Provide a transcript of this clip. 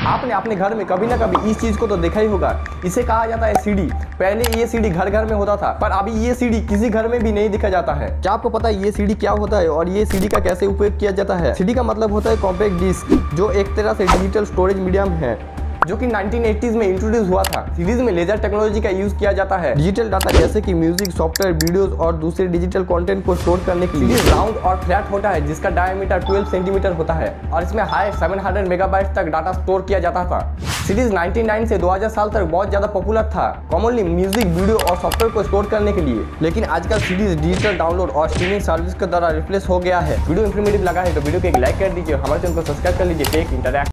आपने अपने घर में कभी ना कभी इस चीज को तो देखा ही होगा, इसे कहा जाता है सीडी। पहले ये सीडी घर घर में होता था, पर अभी ये सीडी किसी घर में भी नहीं दिखा जाता है। क्या आपको पता है ये सीडी क्या होता है और ये सीडी का कैसे उपयोग किया जाता है? सीडी का मतलब होता है कॉम्पैक्ट डिस्क, जो एक तरह से डिजिटल स्टोरेज मीडियम है, जो कि 1980s में इंट्रोड्यूस हुआ था। सीरीज में लेजर टेक्नोलॉजी का यूज किया जाता है डिजिटल डाटा जैसे कि म्यूजिक, सॉफ्टवेयर, वीडियोस और दूसरे डिजिटल कंटेंट को स्टोर करने के लिए। राउंड और फ्लैट होता है, जिसका डायमीटर 12 सेंटीमीटर होता है और इसमें हाई 700 मेगाबाइट तक डाटा स्टोर किया जाता था। सीरीज 1999 से 2000 साल तक बहुत ज्यादा पॉपुलर था, कॉमनली म्यूजिक, वीडियो और सॉफ्टवेयर को स्टोर करने के लिए। लेकिन आजकल सीरीज डिजिटल डाउनलोड और स्ट्रीमिंग सर्विस के द्वारा रिप्लेस हो गया है। वीडियो इंफॉर्मेटिव लगा है तो वीडियो को एक लाइक कर दीजिए, हमारे चैनल को सब्सक्राइब कर लीजिए। Tech interact.